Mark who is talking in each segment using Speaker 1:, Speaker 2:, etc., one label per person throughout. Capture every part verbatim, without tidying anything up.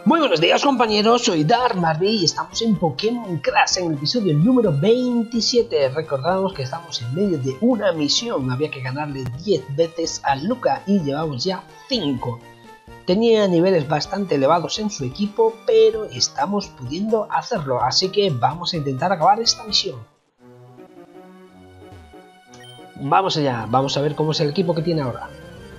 Speaker 1: Muy buenos días compañeros, soy Darmarby y estamos en Pokémon Crash en el episodio número veintisiete. Recordamos que estamos en medio de una misión, había que ganarle diez veces a Luca y llevamos ya cinco. Tenía niveles bastante elevados en su equipo, pero estamos pudiendo hacerlo, así que vamos a intentar acabar esta misión. Vamos allá, vamos a ver cómo es el equipo que tiene ahora.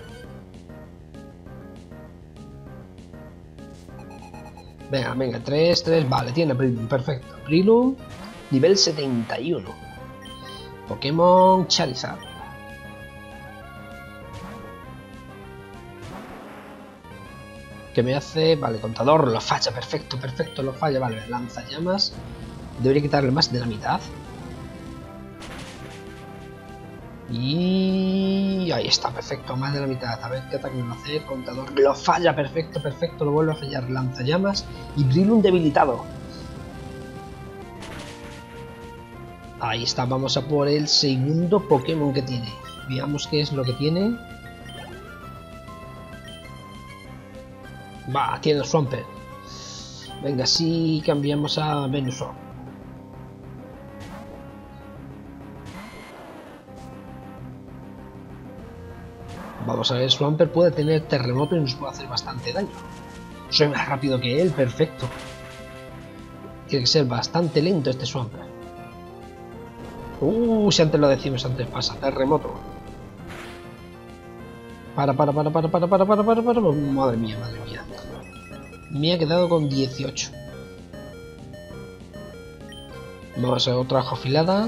Speaker 1: Venga, venga, tres, tres, vale, tiene Breloom, perfecto. Breloom, nivel setenta y uno. Pokémon Charizard. ¿Qué me hace? Vale, contador, lo falla, perfecto, perfecto, lo falla, vale, lanzallamas. Debería quitarle más de la mitad. Y ahí está, perfecto, más de la mitad. A ver qué ataque me va a hacer. Contador, lo falla, perfecto, perfecto, lo vuelve a fallar. Lanzallamas y Breloom debilitado. Ahí está, vamos a por el segundo Pokémon que tiene. Veamos qué es lo que tiene. Va, tiene Swampert. Venga, sí, cambiamos a Venusaur. Vamos a ver, Swampert puede tener terremoto y nos puede hacer bastante daño. Soy más rápido que él, perfecto. Tiene que ser bastante lento este Swampert. Uh, si antes lo decimos, antes pasa, terremoto. Para, para, para, para, para, para, para, para, para. Madre mía, madre mía. Me ha quedado con dieciocho. Vamos a otra afilada.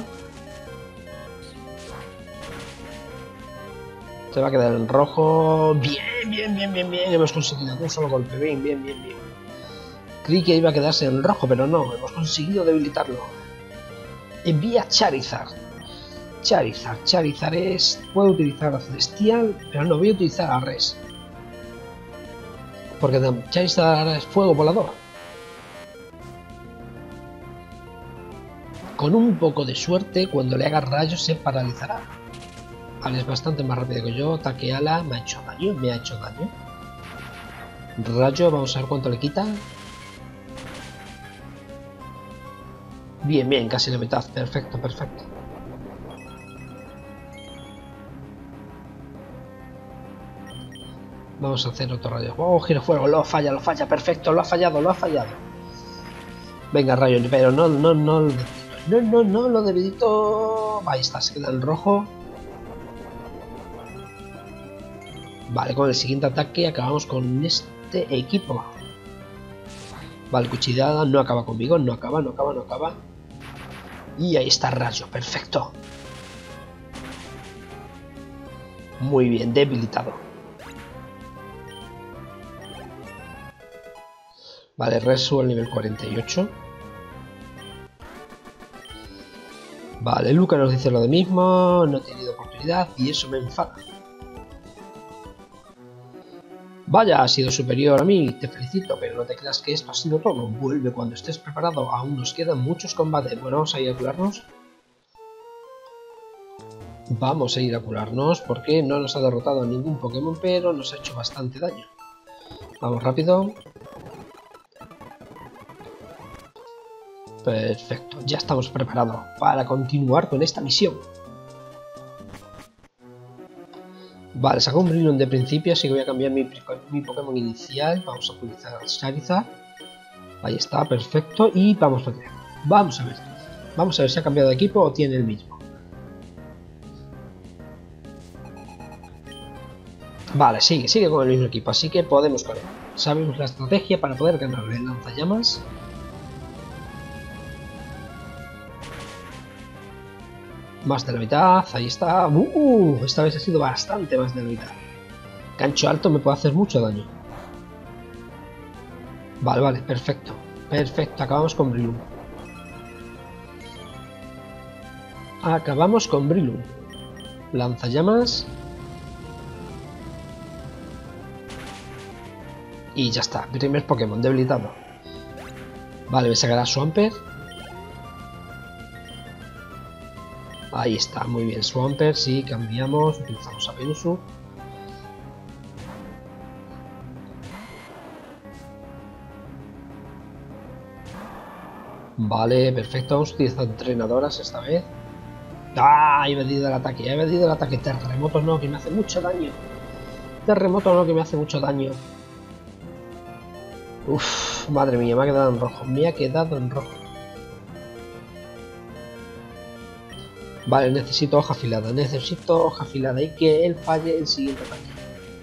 Speaker 1: Se va a quedar en rojo. Bien, bien, bien, bien, bien. Hemos conseguido un solo golpe. Bien, bien, bien, bien. Creí que iba a quedarse en rojo, pero no. Hemos conseguido debilitarlo. Envía Charizard. Charizard. Charizard es... Puedo utilizar a Celestial, pero no voy a utilizar a Res. Porque Charizard es fuego volador. Con un poco de suerte, cuando le haga rayos se paralizará. Vale, es bastante más rápido que yo. Ataque ala, me ha hecho daño, me ha hecho daño. Rayo, vamos a ver cuánto le quita. Bien, bien, casi la mitad. Perfecto, perfecto. Vamos a hacer otro rayo. Oh, girofuego, lo falla, lo falla, perfecto, lo ha fallado, lo ha fallado. Venga, rayo, pero no, no, no, no, no, no, no, lo debilito. Ahí está, se queda en rojo. Vale, con el siguiente ataque acabamos con este equipo. Vale, cuchillada, no acaba conmigo, no acaba, no acaba, no acaba. Y ahí está rayo, perfecto. Muy bien, debilitado. Vale, Resu al nivel cuarenta y ocho. Vale, Luca nos dice lo de mismo, no he tenido oportunidad y eso me enfada. Vaya, has sido superior a mí, te felicito, pero no te creas que esto ha sido todo. Vuelve cuando estés preparado, aún nos quedan muchos combates. Bueno, vamos a ir a curarnos. Vamos a ir a curarnos porque no nos ha derrotado a ningún Pokémon, pero nos ha hecho bastante daño. Vamos rápido. Perfecto, ya estamos preparados para continuar con esta misión. Vale, sacó un Breloom de principio, así que voy a cambiar mi, mi Pokémon inicial. Vamos a utilizar al Charizard. Ahí está, perfecto. Y vamos para allá. Vamos a ver. Vamos a ver si ha cambiado de equipo o tiene el mismo. Vale, sigue, sigue con el mismo equipo, así que podemos con él. Sabemos la estrategia para poder ganarle el lanzallamas. Más de la mitad, ahí está. Uh, esta vez ha sido bastante más de la mitad. Gancho alto me puede hacer mucho daño. Vale, vale, perfecto. Perfecto, acabamos con Breloom. Acabamos con Breloom. Lanzallamas. Y ya está, primer Pokémon debilitado. Vale, me sacará Swampert. Ahí está, muy bien, Swampert, sí, cambiamos, utilizamos a Venusaur. Vale, perfecto. Vamos a utilizar entrenadoras esta vez. ¡Ah! He vendido el ataque, he vendido el ataque. Terremoto no, que me hace mucho daño. Terremoto no, que me hace mucho daño. Uff, madre mía, me ha quedado en rojo. Me ha quedado en rojo. Vale, necesito hoja afilada. Necesito hoja afilada y que él falle el siguiente ataque.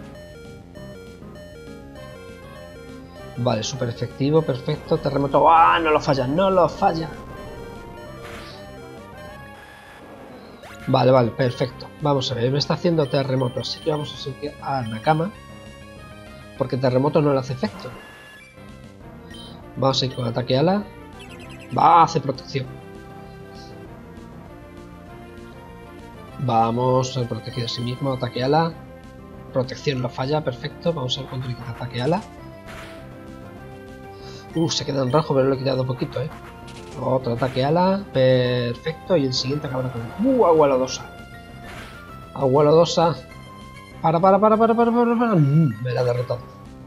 Speaker 1: Vale, súper efectivo, perfecto. Terremoto. ¡Ah! No lo falla, no lo falla. Vale, vale, perfecto. Vamos a ver, me está haciendo terremoto. Así que vamos a seguir a Nakama. Porque terremoto no le hace efecto. Vamos a ir con ataque ala. Va, hace protección. Vamos a proteger a sí mismo. Ataque ala. Protección lo falla, perfecto. Vamos a ver cuánto le quita ataque ala. Uh, se queda en rojo, pero lo he quitado poquito, eh. Otro ataque ala, perfecto. Y el siguiente acabará con uh, agua lodosa. Agua lodosa. Para, para, para, para, para, para, para. Mm, me la ha derrotado.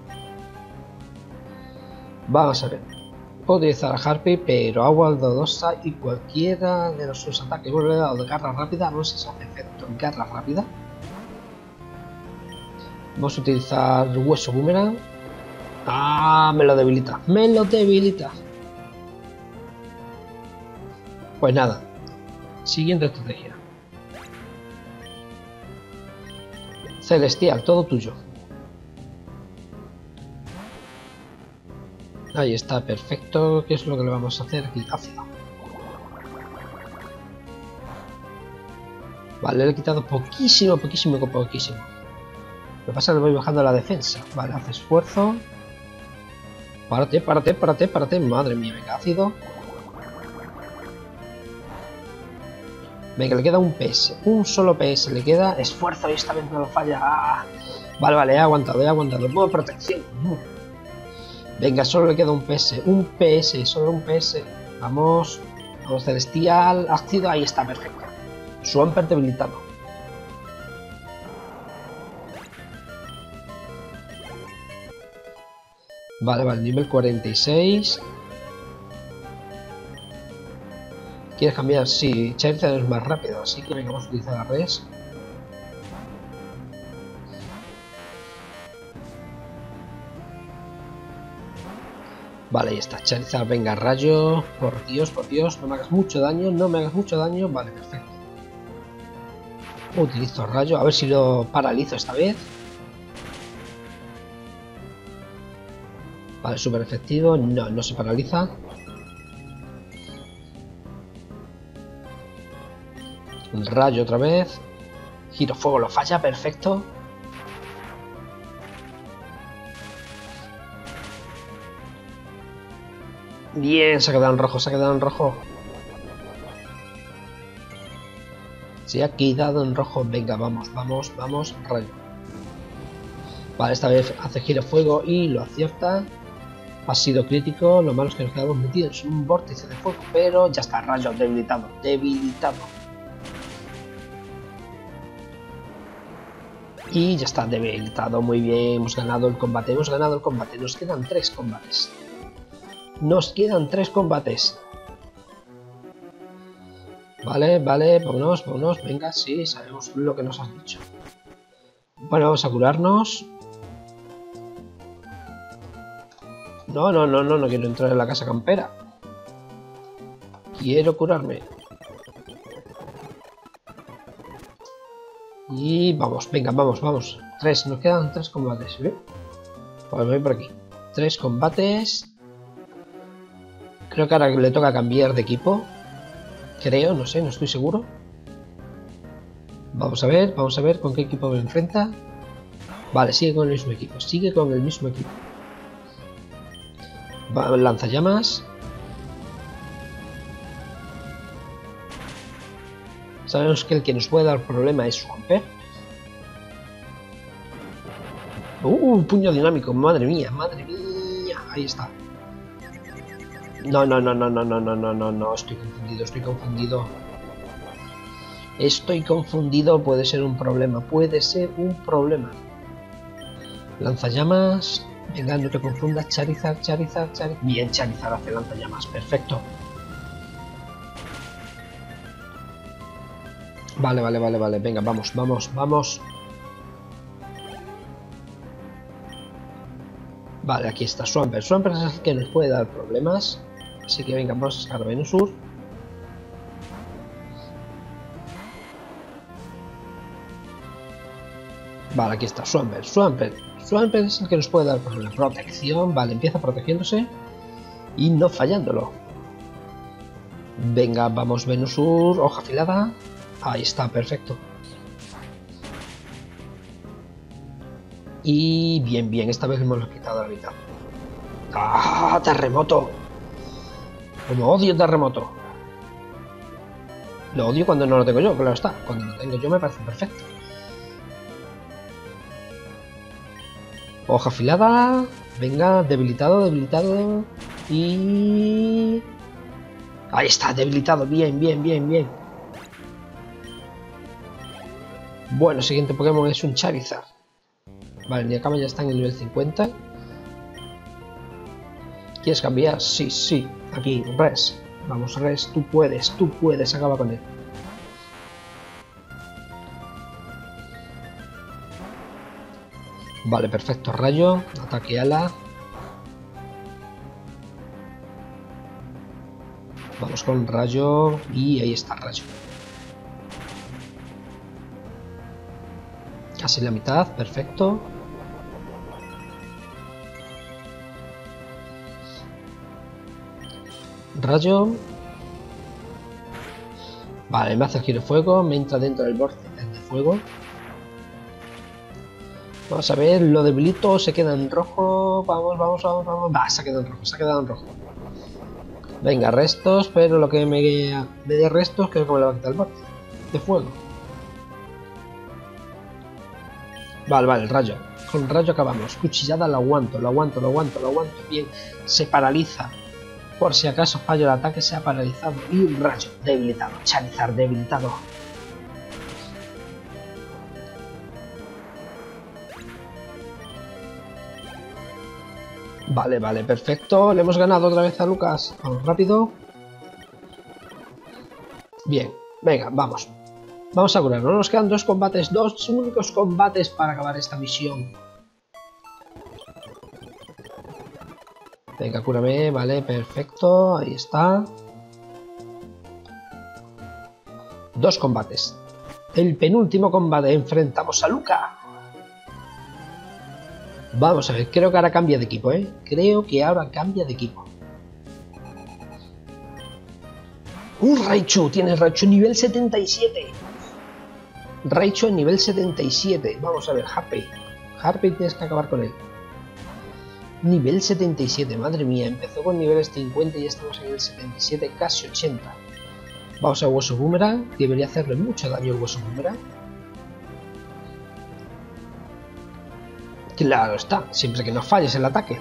Speaker 1: Vamos a ver. Puedo utilizar a Harpy, pero agua lodosa y cualquiera de los sus ataques. Bueno, le he dado de garra rápida, no sé si hace efecto en garra rápida. Vamos a utilizar hueso boomerang. Ah, me lo debilita, me lo debilita. Pues nada, siguiente estrategia. Celestial, todo tuyo. Ahí está, perfecto. ¿Qué es lo que le vamos a hacer aquí? Ácido. Vale, le he quitado poquísimo, poquísimo, poquísimo. Lo que pasa es que le voy bajando la defensa. Vale, hace esfuerzo. Párate, párate, párate, párate. Madre mía, venga, ácido. Venga, le queda un P S. Un solo P S. Le queda esfuerzo y esta vez no lo falla. ¡Ah! Vale, vale, he aguantado, he aguantado. Modo protección. Venga, solo le queda un P S. Un P S, solo un P S. Vamos. Vamos, celestial. Ácido, ahí está, perfecto. Swampert debilitado. Vale, vale, nivel cuarenta y seis. ¿Quieres cambiar? Sí, Charizard es más rápido, así que venga, vamos a utilizar la res. Vale, ahí está, Charizard, venga, rayo. Por Dios, por Dios, no me hagas mucho daño, no me hagas mucho daño. Vale, perfecto. Utilizo rayo, a ver si lo paralizo esta vez. Vale, súper efectivo. No, no se paraliza. Un rayo otra vez. Giro fuego lo falla, perfecto. Bien, se ha quedado en rojo, se ha quedado en rojo. Se ha quedado en rojo. Venga, vamos, vamos, vamos. Rayo. Vale, esta vez hace giro fuego y lo acierta. Ha sido crítico, lo malo es que nos quedamos metidos en un vórtice de fuego, pero ya está, rayo debilitado, debilitado. Y ya está, debilitado, muy bien, hemos ganado el combate, hemos ganado el combate, nos quedan tres combates. Nos quedan tres combates. Vale, vale, vámonos, vámonos, venga, sí, sabemos lo que nos has dicho. Bueno, vamos a curarnos. No, no, no, no, no quiero entrar en la casa campera. Quiero curarme. Y vamos, venga, vamos, vamos. Tres, nos quedan tres combates, ¿eh? Pues voy por aquí. Tres combates. Creo que ahora le toca cambiar de equipo. Creo, no sé, no estoy seguro. Vamos a ver, vamos a ver con qué equipo me enfrenta. Vale, sigue con el mismo equipo, sigue con el mismo equipo. Lanzallamas. Sabemos que el que nos puede dar problema es Swampert. Uh, puño dinámico, madre mía, madre mía. Ahí está. No, no, no, no, no, no, no, no, no, no, estoy confundido, estoy confundido. Estoy confundido, puede ser un problema, puede ser un problema. Lanzallamas. Venga, no te confundas, Charizard, Charizard, Charizard. Bien, Charizard hace lanzallamas, perfecto. Vale, vale, vale, vale. Venga, vamos, vamos, vamos. Vale, aquí está Swampert. Swampert es el que nos puede dar problemas. Así que venga, vamos a sacar Venusaur. Vale, aquí está Swampert. Swampert. Swampert es el que nos puede dar problemas. Protección. Vale, empieza protegiéndose. Y no fallándolo. Venga, vamos Venusaur. Hoja afilada. Ahí está, perfecto. Y bien, bien, esta vez hemos quitado la mitad. ¡Ah! ¡Terremoto! Como odio terremoto. Lo odio cuando no lo tengo yo, claro está. Cuando lo tengo yo me parece perfecto. Hoja afilada. Venga, debilitado, debilitado. Y... ahí está, debilitado. Bien, bien, bien, bien. Bueno, el siguiente Pokémon es un Charizard. Vale, Niakama ya está en el nivel cincuenta. ¿Quieres cambiar? Sí, sí. Aquí, Res. Vamos, Res, tú puedes, tú puedes. Acaba con él. Vale, perfecto. Rayo. Ataque ala. Vamos con rayo. Y ahí está, rayo. Casi la mitad. Perfecto. Rayo. Vale, me hace el giro de fuego. Me entra dentro del vórtice de fuego. Vamos a ver, lo debilito, se queda en rojo. Vamos, vamos, vamos, vamos. Va, se ha quedado en rojo, se ha quedado en rojo. Venga, restos, pero lo que me, me dé restos, creo que me lo va a quitar el vórtice de fuego. Vale, vale, el rayo. Con rayo acabamos. Cuchillada lo aguanto, lo aguanto, lo aguanto, lo aguanto. Bien, se paraliza. Por si acaso fallo el ataque, se ha paralizado. Y un rayo debilitado. Charizard debilitado. Vale, vale, perfecto. Le hemos ganado otra vez a Lucas. Vamos rápido. Bien, venga, vamos. Vamos a curarnos. Nos quedan dos combates, dos únicos combates para acabar esta misión. Venga, cúrame, vale, perfecto. Ahí está. Dos combates. El penúltimo combate, enfrentamos a Luca. Vamos a ver, creo que ahora cambia de equipo, ¿eh? Creo que ahora cambia de equipo. Un Raichu, tienes Raichu nivel setenta y siete. Raichu en nivel setenta y siete. Vamos a ver, Harpy. Harpy tienes que acabar con él. Nivel setenta y siete, madre mía. Empezó con niveles cincuenta y ya estamos en el setenta y siete, casi ochenta. Vamos a Hueso Boomerang. Debería hacerle mucho daño el Hueso Boomerang. Claro está, siempre que no falles el ataque.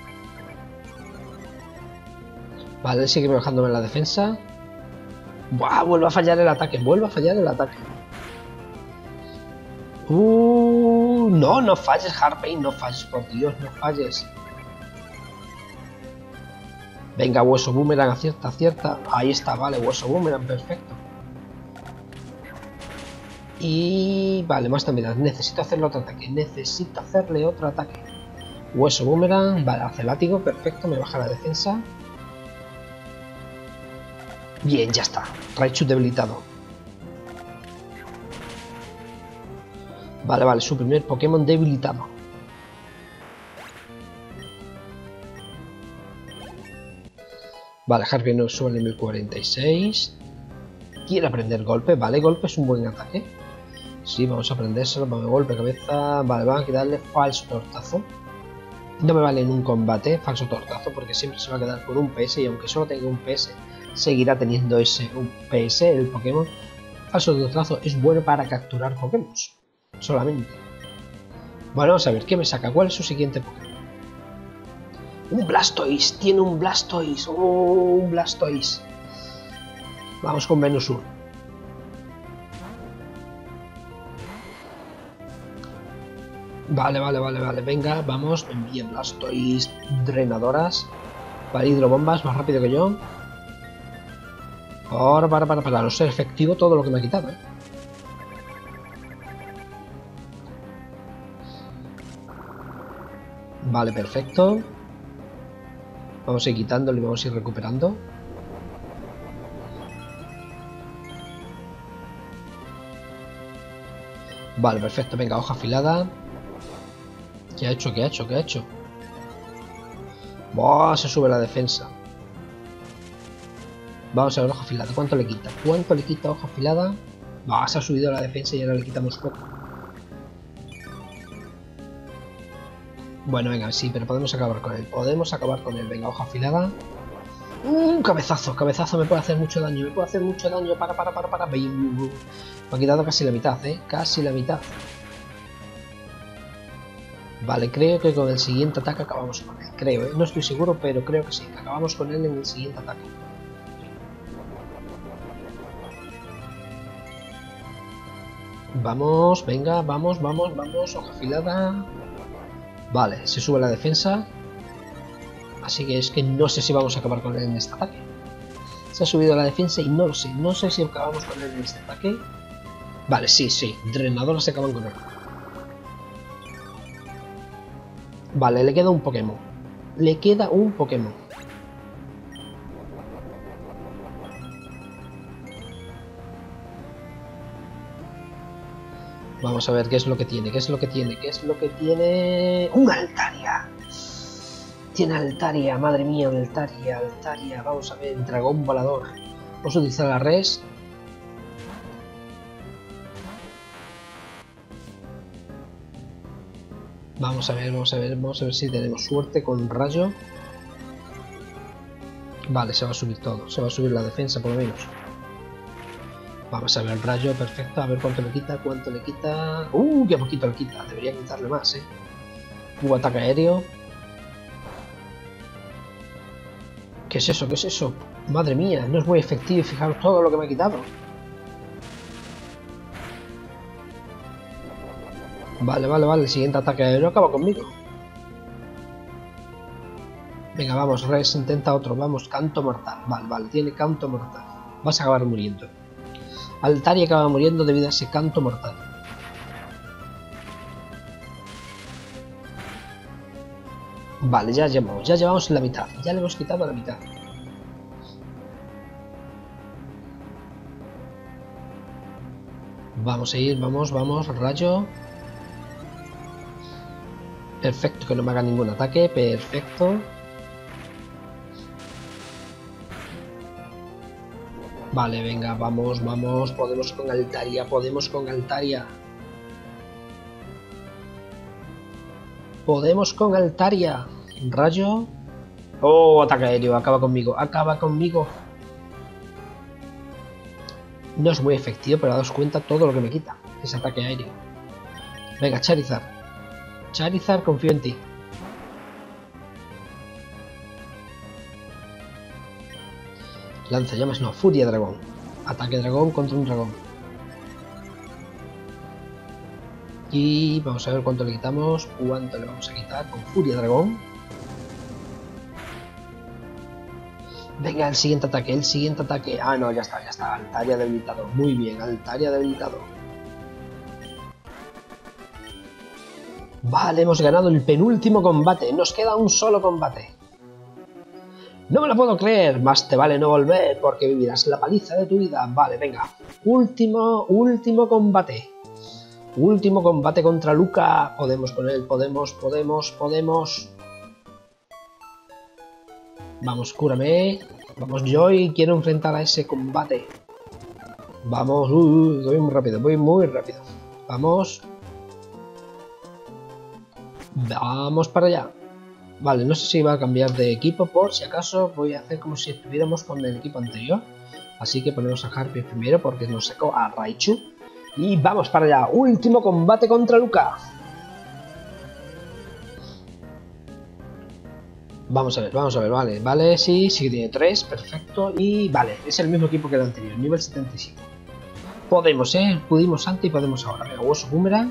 Speaker 1: Vale, sigue bajándome la defensa. Buah, vuelve a fallar el ataque, vuelve a fallar el ataque. Uh, no, no falles, Harpy, no falles, por Dios, no falles. Venga, Hueso Boomerang, acierta, acierta. Ahí está, vale, Hueso Boomerang, perfecto. Y vale, más también. Necesito hacerle otro ataque. Necesito hacerle otro ataque. Hueso Boomerang. Vale, hace látigo. Perfecto. Me baja la defensa. Bien, ya está. Raichu debilitado. Vale, vale. Su primer Pokémon debilitado. Vale, Harpy nos sube al nivel cuarenta y seis. Quiere aprender golpe. Vale, golpe es un buen ataque. Sí, vamos a aprendérselo, vamos, golpe, cabeza, vale, vamos a quitarle falso tortazo. No me vale en un combate falso tortazo porque siempre se va a quedar con un P S y aunque solo tenga un P S, seguirá teniendo ese un P S, el Pokémon. Falso tortazo es bueno para capturar Pokémon, solamente. Bueno, vamos a ver, ¿qué me saca? ¿Cuál es su siguiente Pokémon? Un Blastoise, tiene un Blastoise, oh, un Blastoise. Vamos con Venusaur. Vale, vale, vale, vale, venga, vamos, envíen Blastoise, drenadoras. Vale, hidrobombas, más rápido que yo. Ahora, para, para, para, no ser efectivo todo lo que me ha quitado, ¿eh? Vale, perfecto. Vamos a ir quitándolo y vamos a ir recuperando. Vale, perfecto. Venga, hoja afilada. ¿Qué ha hecho? ¿Qué ha hecho? ¿Qué ha hecho? ¡Buah! Se sube la defensa. Vamos a ver hoja afilada. ¿Cuánto le quita? ¿Cuánto le quita hoja afilada? ¡Buah! Se ha subido la defensa y ahora le quitamos poco. Bueno, venga, sí, pero podemos acabar con él. Podemos acabar con él. Venga, hoja afilada. Un cabezazo, cabezazo me puede hacer mucho daño. Me puede hacer mucho daño. Para, para, para, para. Me ha quitado casi la mitad, ¿eh? Casi la mitad. Vale, creo que con el siguiente ataque acabamos con él. Creo, ¿eh? No estoy seguro, pero creo que sí. Acabamos con él en el siguiente ataque. Vamos, venga, vamos, vamos, vamos. Hoja afilada. Vale, se sube la defensa. Así que es que no sé si vamos a acabar con él en este ataque. Se ha subido la defensa y no lo sé. No sé si acabamos con él en este ataque. Vale, sí, sí. Drenadoras se acaban con él. Vale, le queda un Pokémon. Le queda un Pokémon. Vamos a ver qué es lo que tiene, qué es lo que tiene, qué es lo que tiene... ¡Un Altaria! Tiene Altaria, madre mía, Altaria, Altaria. Vamos a ver, dragón volador. Vamos a utilizar la res. Vamos a ver, vamos a ver, vamos a ver si tenemos suerte con rayo. Vale, se va a subir todo, se va a subir la defensa por lo menos. Vamos a ver el rayo, perfecto, a ver cuánto le quita, cuánto le quita... ¡Uh! ¡Qué poquito le quita! Debería quitarle más, ¿eh? Un ataque aéreo. ¿Qué es eso? ¿Qué es eso? Madre mía, no es muy efectivo, fijaros todo lo que me ha quitado. Vale, vale, vale, el siguiente ataque aéreo acaba conmigo. Venga, vamos, Res, intenta otro, vamos, canto mortal. Vale, vale, tiene canto mortal. Vas a acabar muriendo. Altaria acaba muriendo debido a ese canto mortal. Vale, ya llevamos, ya llevamos la mitad. Ya le hemos quitado la mitad. Vamos a ir, vamos, vamos, rayo. Perfecto, que no me haga ningún ataque, perfecto. Vale, venga, vamos, vamos, podemos con Altaria, podemos con Altaria. Podemos con Altaria. Rayo. Oh, ataque aéreo, acaba conmigo, acaba conmigo. No es muy efectivo, pero daos cuenta todo lo que me quita ese ataque aéreo. Venga, Charizard. Charizard, confío en ti. Lanza llamas, no, Furia Dragón. Ataque dragón contra un dragón. Y vamos a ver cuánto le quitamos. Cuánto le vamos a quitar con Furia Dragón. Venga, el siguiente ataque, el siguiente ataque. Ah, no, ya está, ya está. Altaria debilitado. Muy bien, Altaria debilitado. Vale, hemos ganado el penúltimo combate. Nos queda un solo combate. No me lo puedo creer. Más te vale no volver porque vivirás la paliza de tu vida. Vale, venga. Último, último combate. Último combate contra Luca. Podemos con él, podemos, podemos, podemos. Vamos, cúrame. Vamos, Joy, quiero enfrentar a ese combate. Vamos, uh, uh, voy muy rápido, voy muy rápido. Vamos. Vamos para allá. Vale, no sé si va a cambiar de equipo, por si acaso voy a hacer como si estuviéramos con el equipo anterior. Así que ponemos a Harpy primero porque nos sacó a Raichu. Y vamos para allá, último combate contra Luca. Vamos a ver, vamos a ver, vale, vale, sí, sí que tiene tres, perfecto. Y vale, es el mismo equipo que el anterior, nivel setenta y siete. Podemos, eh, pudimos antes y podemos ahora. Venga, hueso boomerang.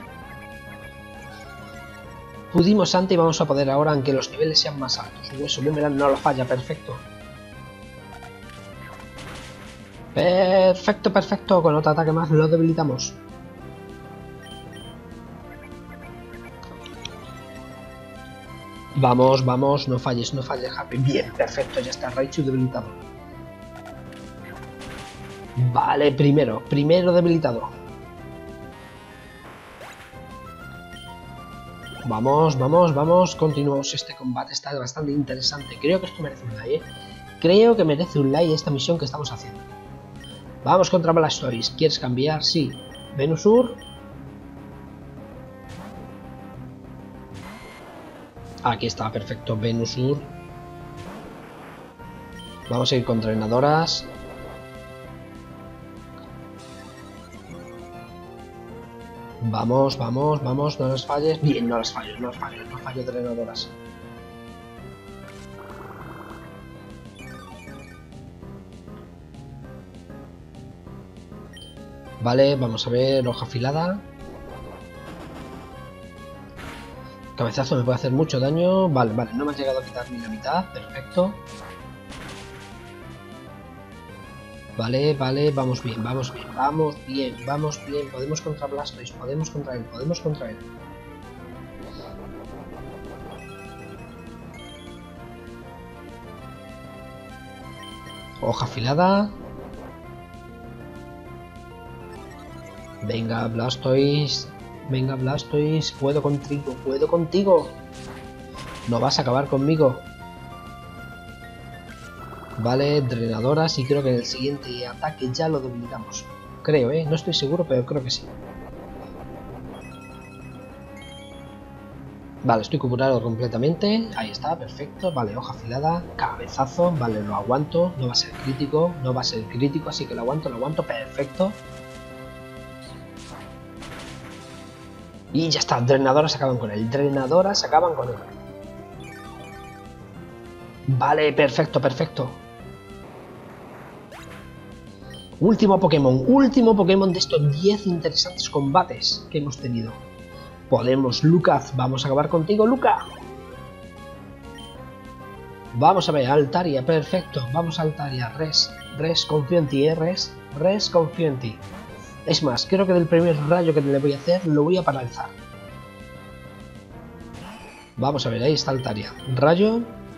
Speaker 1: Pudimos antes y vamos a poder ahora, aunque los niveles sean más altos. Hueso boomerang no lo falla, perfecto. Perfecto, perfecto, con otro ataque más lo debilitamos. Vamos, vamos, no falles, no falles, Happy. Bien, perfecto, ya está Raichu debilitado. Vale, primero, primero debilitado. Vamos, vamos, vamos, continuamos. Este combate está bastante interesante. Creo que esto merece un like, ¿eh? Creo que merece un like esta misión que estamos haciendo. Vamos contra Blastoise. ¿Quieres cambiar? Sí. Venusaur. Aquí está, perfecto, Venusaur. Vamos a ir con drenadoras. Vamos, vamos, vamos, no las falles. Bien, no las fallo, no las fallo, no fallo drenadoras. Vale, vamos a ver, hoja afilada. Cabezazo me puede hacer mucho daño. Vale, vale, no me ha llegado a quitar ni la mitad. Perfecto. Vale, vale, vamos bien, vamos bien, vamos bien, vamos bien. Podemos contra Blastoise, podemos contra él, podemos contra él. Hoja afilada. Venga, Blastoise. Venga, Blastoise. Puedo contigo, puedo contigo. No vas a acabar conmigo. Vale, drenadoras y creo que en el siguiente ataque ya lo debilitamos. Creo, ¿eh? No estoy seguro, pero creo que sí. Vale, estoy curado completamente. Ahí está, perfecto. Vale, hoja afilada. Cabezazo. Vale, lo aguanto. No va a ser crítico. No va a ser crítico, así que lo aguanto, lo aguanto. Perfecto. Y ya está. Drenadoras acaban con él. Drenadoras acaban con él. Vale, perfecto, perfecto. Último Pokémon, último Pokémon de estos diez interesantes combates que hemos tenido. Podemos, Lucas, vamos a acabar contigo, Luca. Vamos a ver, Altaria, perfecto, vamos a Altaria, Res, Res, confío en ti, eh, Res, Res, confío en ti. Es más, creo que del primer rayo que le voy a hacer, lo voy a paralizar. Vamos a ver, ahí está Altaria, rayo.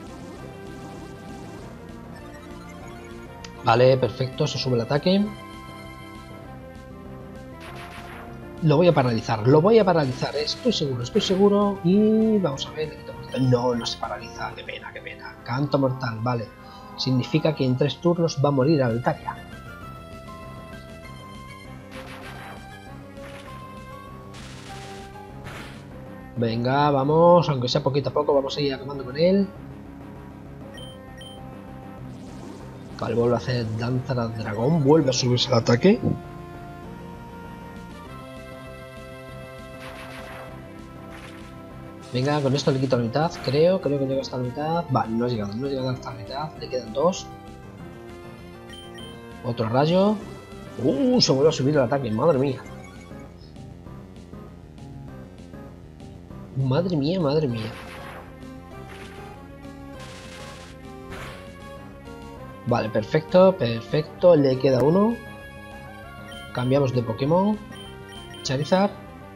Speaker 1: Vale, perfecto, se sube el ataque. Lo voy a paralizar, lo voy a paralizar, estoy seguro, estoy seguro. Y vamos a ver, no, no se paraliza, qué pena, qué pena. Canto mortal, vale. Significa que en tres turnos va a morir Altaria. Venga, vamos, aunque sea poquito a poco, vamos a ir acabando con él. Vale, vuelve a hacer danza al dragón, vuelve a subirse al ataque. Venga, con esto le quito la mitad, creo, creo que llega hasta la mitad. Vale, no ha llegado, no ha llegado hasta la mitad, le quedan dos. Otro rayo. Uh, se vuelve a subir el ataque, madre mía. Madre mía, madre mía. Vale, perfecto, perfecto, le queda uno. Cambiamos de Pokémon. Charizard.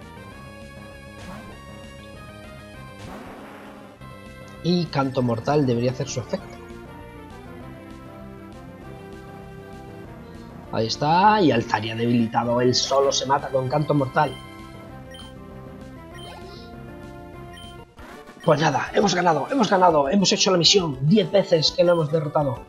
Speaker 1: Y Canto Mortal debería hacer su efecto. Ahí está, y Altaria debilitado, él solo se mata con Canto Mortal. Pues nada, hemos ganado, hemos ganado, hemos hecho la misión diez veces que lo hemos derrotado.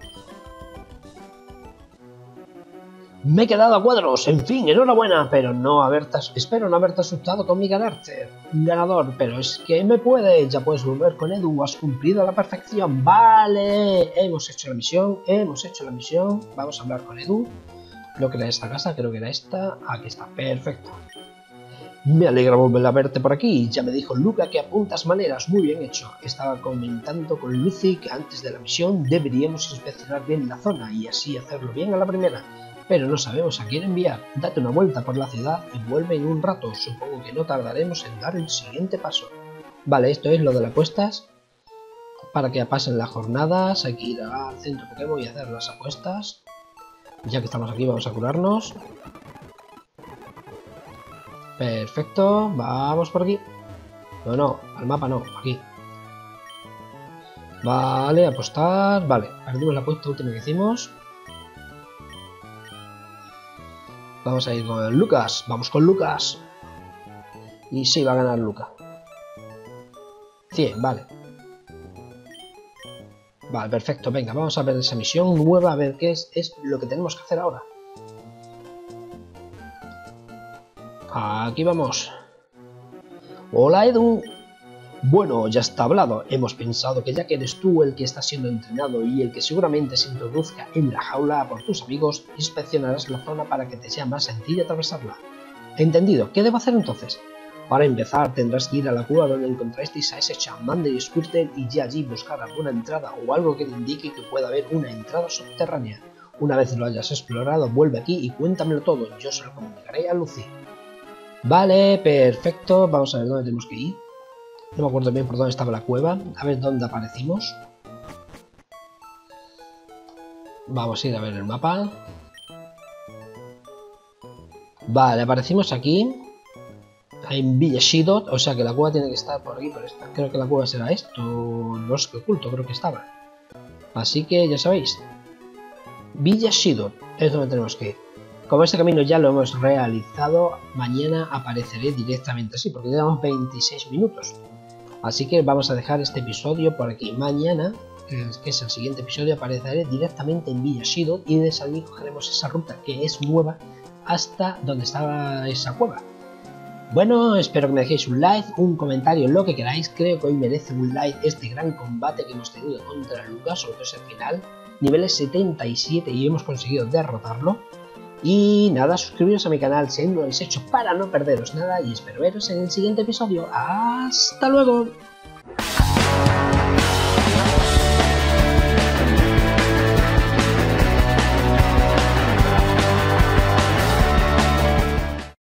Speaker 1: Me he quedado a cuadros, en fin, enhorabuena, pero no haberte, espero no haberte asustado con mi carácter. Ganador, pero es que me puedes, ya puedes volver con Edu, has cumplido a la perfección. Vale, hemos hecho la misión, hemos hecho la misión, vamos a hablar con Edu. Creo que era esta casa, creo que era esta, aquí está, perfecto. Me alegra volver a verte por aquí, ya me dijo Luca que apuntas maneras, muy bien hecho. Estaba comentando con Lucy que antes de la misión deberíamos inspeccionar bien la zona y así hacerlo bien a la primera. Pero no sabemos a quién enviar. Date una vuelta por la ciudad y vuelve en un rato. Supongo que no tardaremos en dar el siguiente paso. Vale, esto es lo de las apuestas. Para que pasen las jornadas hay que ir al centro Pokémon y hacer las apuestas. Ya que estamos aquí vamos a curarnos. Perfecto, vamos por aquí. No, no, al mapa no, aquí. Vale, apostar. Vale, perdimos la apuesta última que hicimos. Vamos a ir con Lucas. Vamos con Lucas. Y sí, va a ganar Lucas. cien, vale. Vale, perfecto. Venga, vamos a ver esa misión nueva. A ver qué es, es lo que tenemos que hacer ahora. Aquí vamos. Hola, Edu. Bueno, ya está hablado. Hemos pensado que ya que eres tú el que está siendo entrenado y el que seguramente se introduzca en la jaula por tus amigos, inspeccionarás la zona para que te sea más sencillo atravesarla. Entendido. ¿Qué debo hacer entonces? Para empezar, tendrás que ir a la cueva donde encontrasteis a ese Charmander y Squirtle y ya allí buscar alguna entrada o algo que te indique que pueda haber una entrada subterránea. Una vez lo hayas explorado, vuelve aquí y cuéntamelo todo. Yo se lo comunicaré a Lucy. Vale, perfecto. Vamos a ver dónde tenemos que ir. No me acuerdo bien por dónde estaba la cueva. A ver dónde aparecimos. Vamos a ir a ver el mapa. Vale, aparecimos aquí. En Villa Shidot. O sea que la cueva tiene que estar por aquí. Por esta. Creo que la cueva será esto. Bosque oculto creo que estaba. Así que ya sabéis. Villa Shidot es donde tenemos que ir. Como este camino ya lo hemos realizado, mañana apareceré directamente así. Porque llevamos veintiséis minutos. Así que vamos a dejar este episodio por aquí. Mañana, que es el siguiente episodio, apareceré directamente en Villa Shidot y desde allí cogeremos esa ruta que es nueva hasta donde estaba esa cueva. Bueno, espero que me dejéis un like, un comentario, lo que queráis. Creo que hoy merece un like este gran combate que hemos tenido contra Lucas, sobre todo ese final. Niveles setenta y siete y hemos conseguido derrotarlo. Y nada, suscribiros a mi canal si aún no lo habéis hecho para no perderos nada y espero veros en el siguiente episodio. ¡Hasta luego!